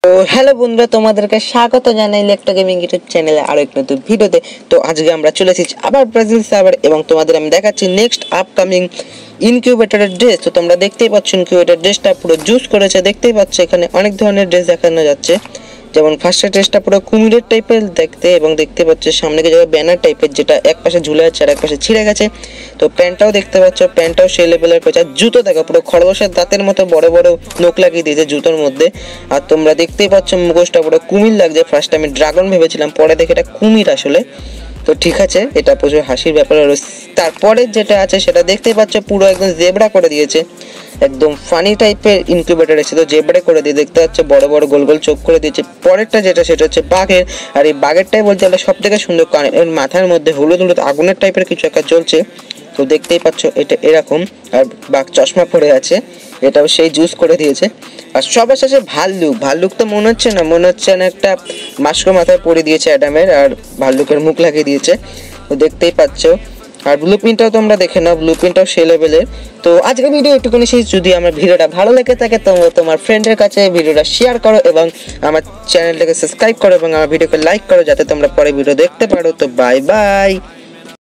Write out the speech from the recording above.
তো হ্যালো বন্ধুরা, তোমাদেরকে স্বাগত জানাই ইলেকট্রো গেমিং ইউটিউব চ্যানেলে আরো এক নতুন ভিডিওতে। তো আজকে আমরা চলে এসেছি আবার ব্রাজিল সার্ভার এবং তোমাদের আমি দেখাচ্ছি নেক্সট আপকামিং ইনকিউবেটরের ড্রেস। তো তোমরা দেখতেই পাচ্ছ ইনকিউবেটর ড্রেসটা পুরো জুস করেছে, দেখতেই পাচ্ছ এখানে অনেক ধরনের ড্রেস দেখানো যাচ্ছে। যেমন ফার্স্টের ড্রেসটা পুরো কুমিরের টাইপের দেখতে এবং দেখতে পাচ্ছ সামনে যে ব্যানার টাইপের, যেটা এক পাশে ঝুলে আছে আর এক পাশে ছিঁড়ে গেছে। তো প্যান্টটাও দেখতে পাচ্ছ, প্যান্টটাও সেই লেভেলের করেছে। আর জুতো দেখো পুরো খরগোশের দাঁতের মতো বড় বড় নোক লাগিয়ে দিয়েছে জুতোর মধ্যে। আর তোমরা দেখতেই পাচ্ছ মুখোশটা পুরো কুমির লাগছে। ফার্স্ট আমি ড্রাগন ভেবেছিলাম, পরে দেখে এটা কুমির আসলে। তো ঠিক আছে, এটা প্রচুর হাসির ব্যাপার। তারপরে যেটা আছে সেটা দেখতেই পাচ্ছ পুরো একদম জেব্রা করে দিয়েছে, একদম ফানি টাইপের ইনকিউবেটর এসে তো জেব্রা করে দিয়ে দেখতে পাচ্ছ বড় বড় গোল গোল চোখ করে দিয়েছে। পরেরটা যেটা সেটা হচ্ছে বাঘের। আর এই বাঘেরটাই বলতে গেলে সব থেকে সুন্দর, কারণ এর মাথার মধ্যে হলুদ হলুদ আগুনের টাইপের কিছু একটা চলছে। তো দেখতেই পাচ্ছ এটা এরকম, আর বাঘ চশমা পরে আছে, এটাও সেই জুস করে দিয়েছে। আর সবার শেষে ভাল্লুক তো মনে হচ্ছে না একটা মাস্ক মাথায় পরে দিয়েছে অ্যাডামের, আর ভাল্লুকের মুখ লাগিয়ে দিয়েছে। তো দেখতেই পাচ্ছ। আর ব্লু প্রিন্টটাও তোমরা দেখে নাও, ব্লু প্রিন্টটাও সেই লেভেলের। তো আজকের ভিডিও একটুখানি শেষ। যদি আমার ভিডিওটা ভালো লেগে থাকে তোমরা তোমার ফ্রেন্ডের কাছে ভিডিওটা শেয়ার করো এবং আমার চ্যানেলটাকে সাবস্ক্রাইব করো এবং আমার ভিডিওকে লাইক করো, যাতে তোমরা পরে ভিডিও দেখতে পারো। তো বাই বাই।